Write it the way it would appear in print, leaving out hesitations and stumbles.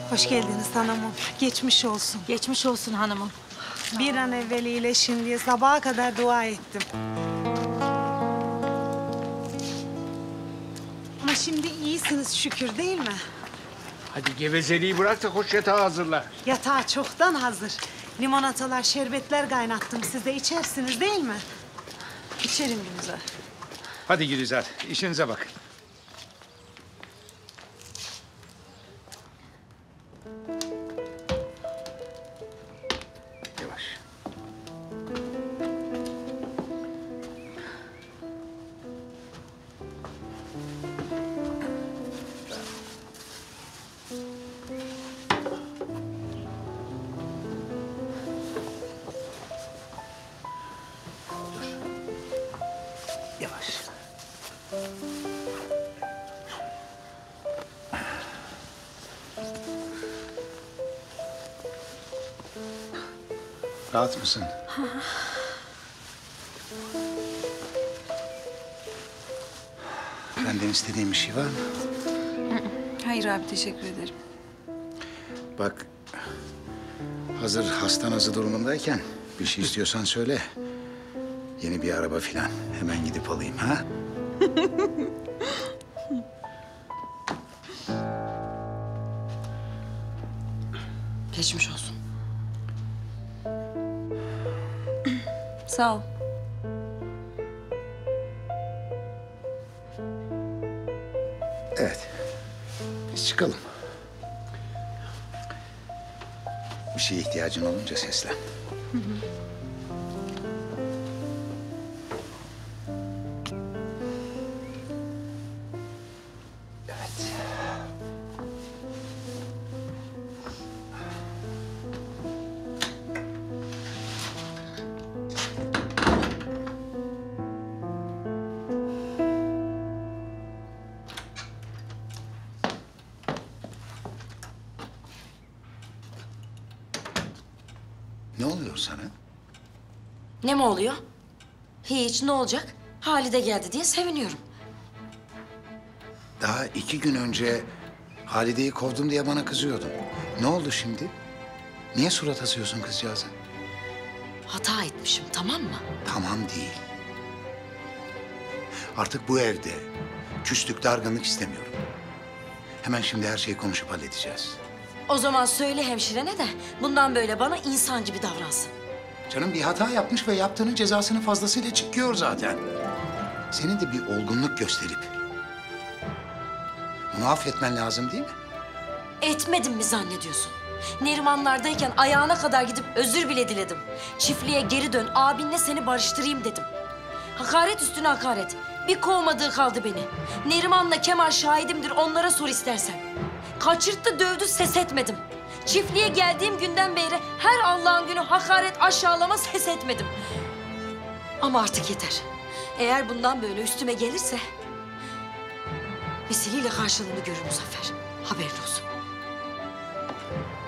Hoş geldiniz hanımım. Geçmiş olsun. Geçmiş olsun hanımım. Bir an evvel iyileşin diye sabaha kadar dua ettim. Ama şimdi iyisiniz şükür değil mi? Hadi gevezeliği bırak da koş yatağı hazırla. Yatağı çoktan hazır. Limonatalar, şerbetler kaynattım size. İçersiniz değil mi? İçerim Gülizar. Hadi Gülizar, işinize bakın. Yavaş. Yavaş. Rahat mısın? Benden istediğin bir şey var mı? Hayır abi, teşekkür ederim. Bak, hazır hasta nazı durumundayken bir şey istiyorsan söyle. Yeni bir araba filan. Hemen gidip alayım ha? Geçmiş olsun. Sağ ol. Evet. Biz çıkalım. Bir şeye ihtiyacın olunca seslen. Evet. Ne oluyor sana? Ne mi oluyor? Hiç, ne olacak? Halide geldi diye seviniyorum. Daha 2 gün önce Halide'yi kovdum diye bana kızıyordun. Ne oldu şimdi? Niye surat asıyorsun kızcağıza? Hata etmişim, tamam mı? Tamam değil. Artık bu evde küslük, dargınlık istemiyorum. Hemen şimdi her şeyi konuşup halledeceğiz. O zaman söyle hemşirene de bundan böyle bana insan gibi davransın. Canım bir hata yapmış ve yaptığının cezasını fazlasıyla çıkıyor zaten. Senin de bir olgunluk gösterip onu affetmen lazım değil mi? Etmedim mi zannediyorsun? Nerimanlardayken ayağına kadar gidip özür bile diledim. Çiftliğe geri dön, abinle seni barıştırayım dedim. Hakaret üstüne hakaret. Bir kovmadığı kaldı beni. Neriman'la Kemal şahidimdir, onlara sor istersen. Kaçırttı, dövdü, ses etmedim. Çiftliğe geldiğim günden beri her Allah'ın günü hakaret, aşağılama, ses etmedim. Ama artık yeter. Eğer bundan böyle üstüme gelirse misiliyle karşılığını görür Muzaffer. Haberin olsun.